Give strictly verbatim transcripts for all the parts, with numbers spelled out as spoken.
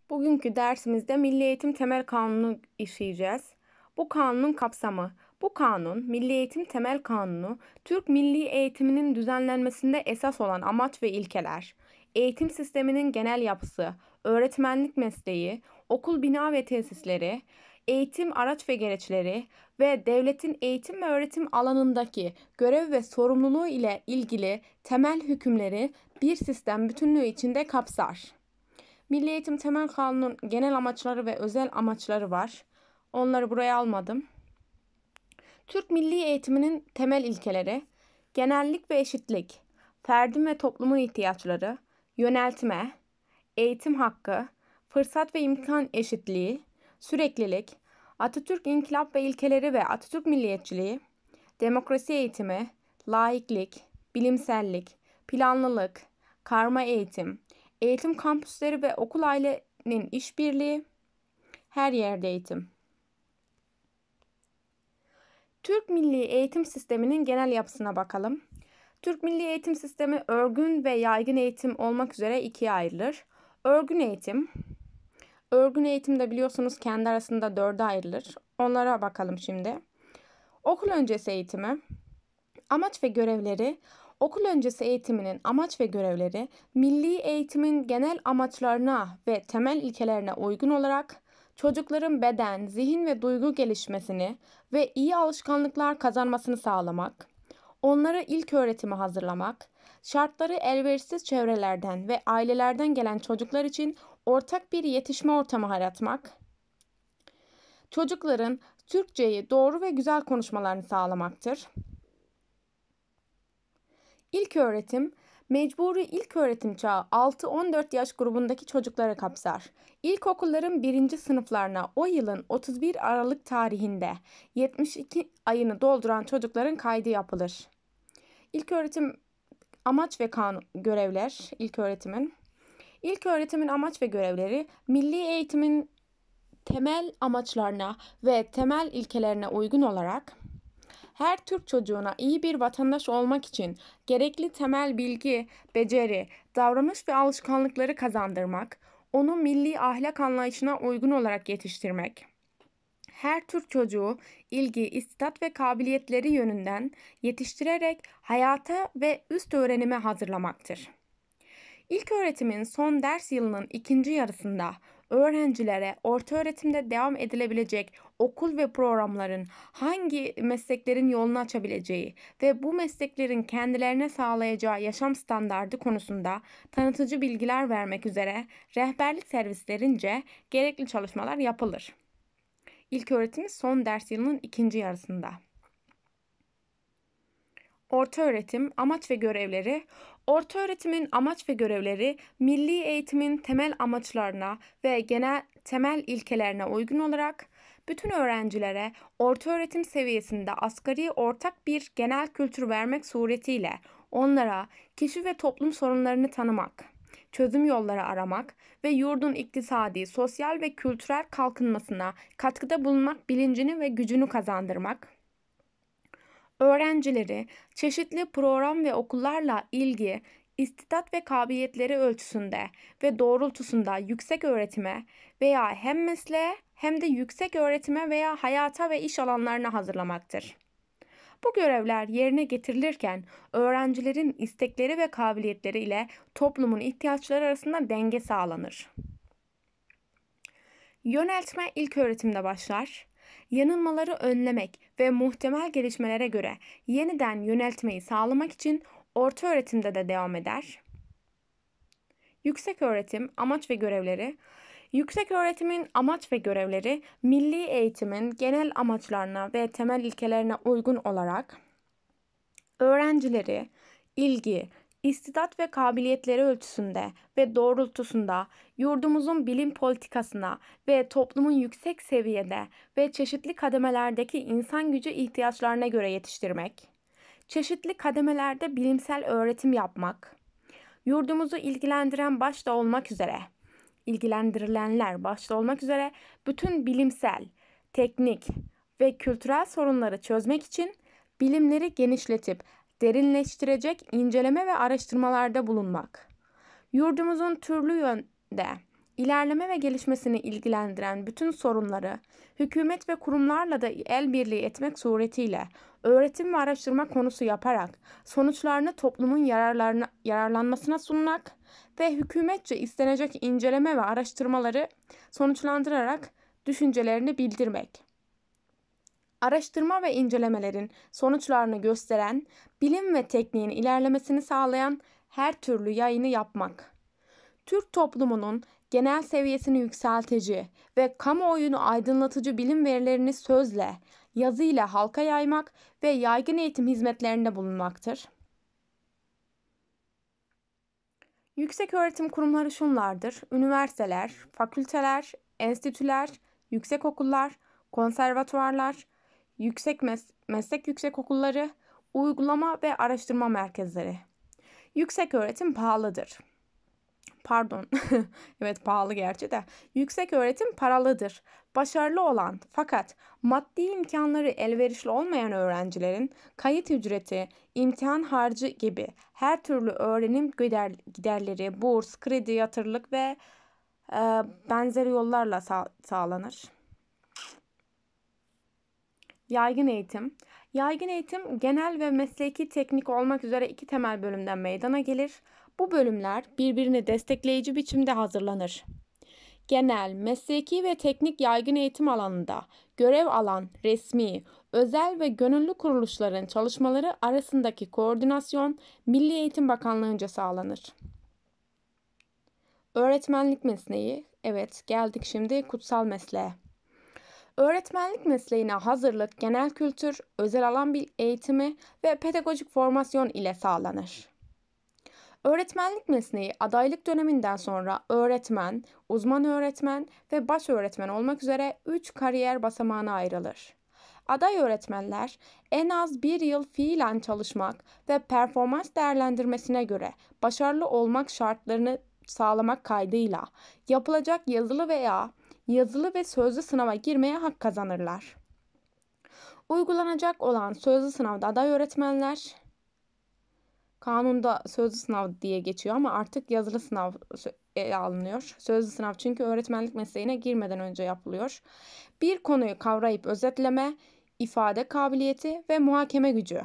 Bugünkü dersimizde Milli Eğitim Temel Kanunu'nu işleyeceğiz. Bu kanunun kapsamı. Bu kanun, Milli Eğitim Temel Kanunu, Türk milli eğitiminin düzenlenmesinde esas olan amaç ve ilkeler, eğitim sisteminin genel yapısı, öğretmenlik mesleği, okul bina ve tesisleri, eğitim araç ve gereçleri ve devletin eğitim ve öğretim alanındaki görev ve sorumluluğu ile ilgili temel hükümleri bir sistem bütünlüğü içinde kapsar. Milli Eğitim Temel Kanunu'nun genel amaçları ve özel amaçları var. Onları buraya almadım. Türk milli eğitiminin temel ilkeleri: genellik ve eşitlik, ferdin ve toplumun ihtiyaçları, yöneltme, eğitim hakkı, fırsat ve imkan eşitliği, süreklilik, Atatürk inkılap ve ilkeleri ve Atatürk milliyetçiliği, demokrasi eğitimi, laiklik, bilimsellik, planlılık, karma eğitim, eğitim kampüsleri ve okul ailenin işbirliği, her yerde eğitim. Türk milli eğitim sisteminin genel yapısına bakalım. Türk milli eğitim sistemi örgün ve yaygın eğitim olmak üzere ikiye ayrılır. Örgün eğitim, örgün eğitim de biliyorsunuz kendi arasında dörde ayrılır. Onlara bakalım şimdi. Okul öncesi eğitimi, amaç ve görevleri. Okul öncesi eğitiminin amaç ve görevleri, milli eğitimin genel amaçlarına ve temel ilkelerine uygun olarak çocukların beden, zihin ve duygu gelişmesini ve iyi alışkanlıklar kazanmasını sağlamak, onları ilk öğretime hazırlamak, şartları elverişsiz çevrelerden ve ailelerden gelen çocuklar için ortak bir yetişme ortamı yaratmak, çocukların Türkçeyi doğru ve güzel konuşmalarını sağlamaktır. İlköğretim, mecburi ilköğretim çağı altı on dört yaş grubundaki çocukları kapsar. İlkokulların birinci sınıflarına o yılın otuz bir Aralık tarihinde yetmiş iki ayını dolduran çocukların kaydı yapılır. İlköğretim amaç ve kanun görevler ilköğretimin. İlköğretimin amaç ve görevleri milli eğitimin temel amaçlarına ve temel ilkelerine uygun olarak her Türk çocuğuna iyi bir vatandaş olmak için gerekli temel bilgi, beceri, davranış ve alışkanlıkları kazandırmak, onu milli ahlak anlayışına uygun olarak yetiştirmek, her Türk çocuğu ilgi, istidat ve kabiliyetleri yönünden yetiştirerek hayata ve üst öğrenime hazırlamaktır. İlköğretimin son ders yılının ikinci yarısında öğrencilere ortaöğretimde devam edilebilecek okul ve programların hangi mesleklerin yolunu açabileceği ve bu mesleklerin kendilerine sağlayacağı yaşam standardı konusunda tanıtıcı bilgiler vermek üzere rehberlik servislerince gerekli çalışmalar yapılır. İlköğretimin son ders yılının ikinci yarısında. Ortaöğretim, amaç ve görevleri. Ortaöğretimin amaç ve görevleri, milli eğitimin temel amaçlarına ve genel temel ilkelerine uygun olarak bütün öğrencilere ortaöğretim seviyesinde asgari ortak bir genel kültür vermek suretiyle onlara kişi ve toplum sorunlarını tanımak, çözüm yolları aramak ve yurdun iktisadi, sosyal ve kültürel kalkınmasına katkıda bulunmak bilincini ve gücünü kazandırmak, öğrencileri çeşitli program ve okullarla ilgi, istidat ve kabiliyetleri ölçüsünde ve doğrultusunda yüksek öğretime veya hem mesleğe hem de yüksek öğretime veya hayata ve iş alanlarına hazırlamaktır. Bu görevler yerine getirilirken öğrencilerin istekleri ve kabiliyetleri ile toplumun ihtiyaçları arasında denge sağlanır. Yöneltme ilköğretimde başlar. Yanılmaları önlemek ve muhtemel gelişmelere göre yeniden yöneltmeyi sağlamak için ortaöğretimde de devam eder. Yükseköğretim amaç ve görevleri. Yükseköğretimin amaç ve görevleri milli eğitimin genel amaçlarına ve temel ilkelerine uygun olarak öğrencileri ilgi, istidat ve kabiliyetleri ölçüsünde ve doğrultusunda yurdumuzun bilim politikasına ve toplumun yüksek seviyede ve çeşitli kademelerdeki insan gücü ihtiyaçlarına göre yetiştirmek, çeşitli kademelerde bilimsel öğretim yapmak, yurdumuzu ilgilendiren başta olmak üzere, ilgilendirilenler başta olmak üzere bütün bilimsel, teknik ve kültürel sorunları çözmek için bilimleri genişletip derinleştirecek inceleme ve araştırmalarda bulunmak. Yurdumuzun türlü yönde İlerleme ve gelişmesini ilgilendiren bütün sorunları hükümet ve kurumlarla da el birliği etmek suretiyle öğretim ve araştırma konusu yaparak sonuçlarını toplumun yararlarına, yararlanmasına sunmak ve hükümetçe istenecek inceleme ve araştırmaları sonuçlandırarak düşüncelerini bildirmek. Araştırma ve incelemelerin sonuçlarını gösteren, bilim ve tekniğin ilerlemesini sağlayan her türlü yayını yapmak. Türk toplumunun genel seviyesini yükseltici ve kamuoyunu aydınlatıcı bilim verilerini sözle, yazıyla halka yaymak ve yaygın eğitim hizmetlerinde bulunmaktır. Yükseköğretim kurumları şunlardır: üniversiteler, fakülteler, enstitüler, yüksekokullar, konservatuvarlar, yüksek mes- meslek yüksekokulları, uygulama ve araştırma merkezleri. Yükseköğretim pahalıdır. Pardon, evet pahalı gerçi de. Yüksek öğretim paralıdır. Başarılı olan fakat maddi imkanları elverişli olmayan öğrencilerin kayıt ücreti, imtihan harcı gibi her türlü öğrenim gider, giderleri, burs, kredi, yatırılık ve e, benzeri yollarla sağ, sağlanır. Yaygın eğitim. Yaygın eğitim genel ve mesleki teknik olmak üzere iki temel bölümden meydana gelir. Bu bölümler birbirini destekleyici biçimde hazırlanır. Genel, mesleki ve teknik yaygın eğitim alanında görev alan resmi, özel ve gönüllü kuruluşların çalışmaları arasındaki koordinasyon Milli Eğitim Bakanlığı'nca sağlanır. Öğretmenlik mesleği, evet geldik şimdi kutsal mesleğe. Öğretmenlik mesleğine hazırlık, genel kültür, özel alan eğitimi ve pedagojik formasyon ile sağlanır. Öğretmenlik mesleği adaylık döneminden sonra öğretmen, uzman öğretmen ve baş öğretmen olmak üzere üç kariyer basamağına ayrılır. Aday öğretmenler en az bir yıl fiilen çalışmak ve performans değerlendirmesine göre başarılı olmak şartlarını sağlamak kaydıyla yapılacak yazılı veya yazılı ve sözlü sınava girmeye hak kazanırlar. Uygulanacak olan sözlü sınavda aday öğretmenler, kanunda sözlü sınav diye geçiyor ama artık yazılı sınav ele alınıyor. Sözlü sınav çünkü öğretmenlik mesleğine girmeden önce yapılıyor. Bir konuyu kavrayıp özetleme, ifade kabiliyeti ve muhakeme gücü.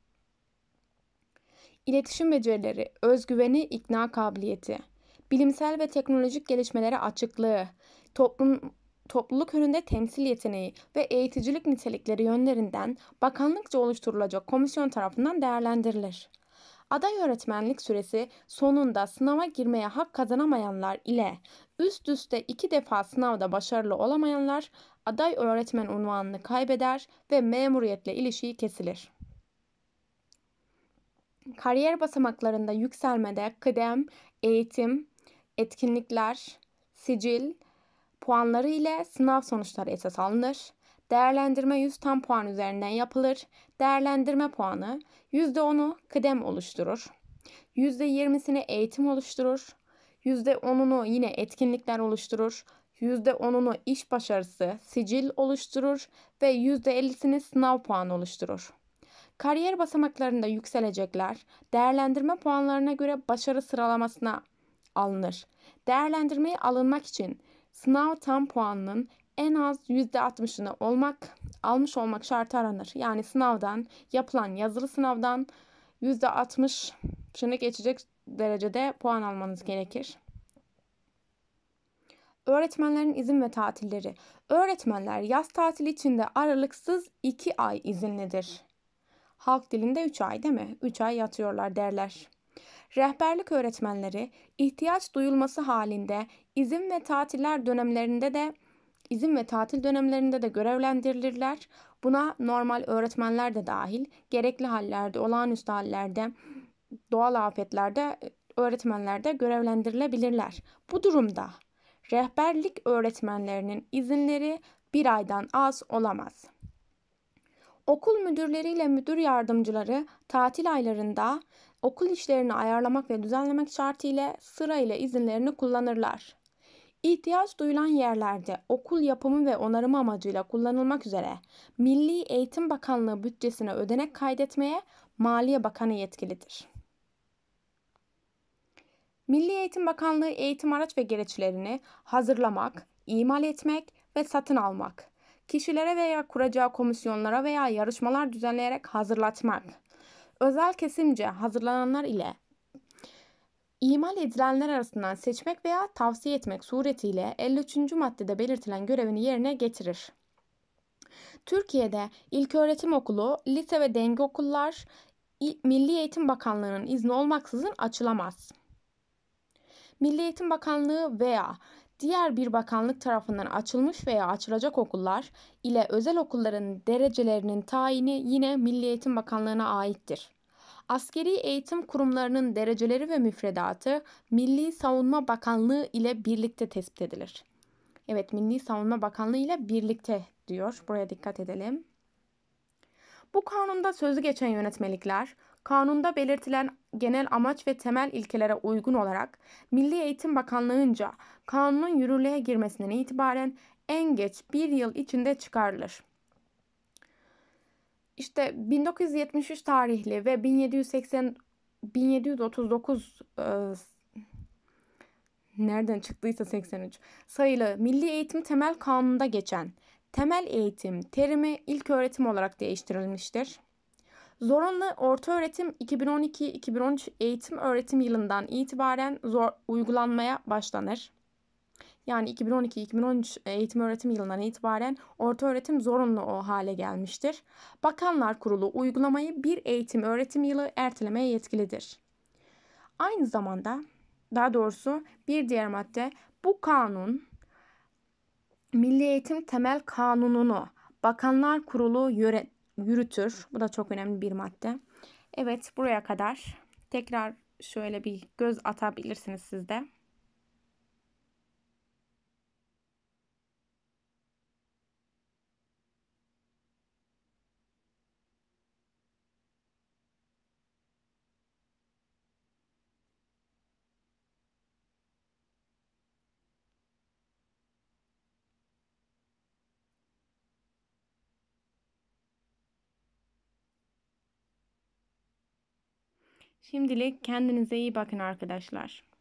İletişim becerileri, özgüveni, ikna kabiliyeti. Bilimsel ve teknolojik gelişmelere açıklığı, toplum, topluluk önünde temsil yeteneği ve eğiticilik nitelikleri yönlerinden bakanlıkça oluşturulacak komisyon tarafından değerlendirilir. Aday öğretmenlik süresi sonunda sınava girmeye hak kazanamayanlar ile üst üste iki defa sınavda başarılı olamayanlar aday öğretmen unvanını kaybeder ve memuriyetle ilişiği kesilir. Kariyer basamaklarında yükselmede kıdem, eğitim, etkinlikler, sicil, puanları ile sınav sonuçları esas alınır. Değerlendirme yüz tam puan üzerinden yapılır. Değerlendirme puanı yüzde onu kıdem oluşturur. yüzde yirmisini eğitim oluşturur. yüzde onunu yine etkinlikler oluşturur. yüzde onunu iş başarısı, sicil oluşturur ve yüzde ellisini sınav puanı oluşturur. Kariyer basamaklarında yükselecekler değerlendirme puanlarına göre başarı sıralamasına alınır. Değerlendirmeye alınmak için sınav tam puanının en az yüzde altmışını olmak, almış olmak şartı aranır. Yani sınavdan, yapılan yazılı sınavdan yüzde altmışını geçecek derecede puan almanız gerekir. Öğretmenlerin izin ve tatilleri. Öğretmenler yaz tatili içinde aralıksız iki ay izinlidir. Halk dilinde üç ay değil mi? üç ay yatıyorlar derler. Rehberlik öğretmenleri ihtiyaç duyulması halinde izin ve tatiller dönemlerinde de izin ve tatil dönemlerinde de görevlendirilirler. Buna normal öğretmenler de dahil, gerekli hallerde, olağanüstü hallerde, doğal afetlerde öğretmenler de görevlendirilebilirler. Bu durumda rehberlik öğretmenlerinin izinleri bir aydan az olamaz. Okul müdürleriyle müdür yardımcıları tatil aylarında okul işlerini ayarlamak ve düzenlemek şartıyla sırayla izinlerini kullanırlar. İhtiyaç duyulan yerlerde okul yapımı ve onarımı amacıyla kullanılmak üzere Milli Eğitim Bakanlığı bütçesine ödenek kaydetmeye Maliye Bakanı yetkilidir. Milli Eğitim Bakanlığı eğitim araç ve gereçlerini hazırlamak, imal etmek ve satın almak, kişilere veya kuracağı komisyonlara veya yarışmalar düzenleyerek hazırlatmak, özel kesimce hazırlananlar ile imal edilenler arasından seçmek veya tavsiye etmek suretiyle elli üçüncü maddede belirtilen görevini yerine getirir. Türkiye'de ilköğretim okulu, lise ve denge okullar Milli Eğitim Bakanlığı'nın izni olmaksızın açılamaz. Milli Eğitim Bakanlığı veya diğer bir bakanlık tarafından açılmış veya açılacak okullar ile özel okulların derecelerinin tayini yine Milli Eğitim Bakanlığı'na aittir. Askeri eğitim kurumlarının dereceleri ve müfredatı Milli Savunma Bakanlığı ile birlikte tespit edilir. Evet, Milli Savunma Bakanlığı ile birlikte diyor. Buraya dikkat edelim. Bu kanunda sözü geçen yönetmelikler, kanunda belirtilen genel amaç ve temel ilkelere uygun olarak Milli Eğitim Bakanlığı'nca kanunun yürürlüğe girmesinden itibaren en geç bir yıl içinde çıkarılır. İşte bin dokuz yüz yetmiş üç tarihli ve bin yedi yüz seksen bin yedi yüz otuz dokuz e, nereden çıktıysa seksen üç sayılı Milli Eğitim Temel Kanunu'nda geçen temel eğitim terimi ilköğretim olarak değiştirilmiştir. Zorunlu ortaöğretim iki bin on iki iki bin on üç eğitim öğretim yılından itibaren zor, uygulanmaya başlanır. Yani iki bin on iki iki bin on üç eğitim öğretim yılından itibaren ortaöğretim zorunlu o hale gelmiştir. Bakanlar Kurulu uygulamayı bir eğitim öğretim yılı ertelemeye yetkilidir. Aynı zamanda, daha doğrusu bir diğer madde, bu kanun Milli Eğitim Temel Kanunu'nu Bakanlar Kurulu yöre, yürütür. Bu da çok önemli bir madde. Evet, buraya kadar. Tekrar şöyle bir göz atabilirsiniz siz de. Şimdilik kendinize iyi bakın arkadaşlar.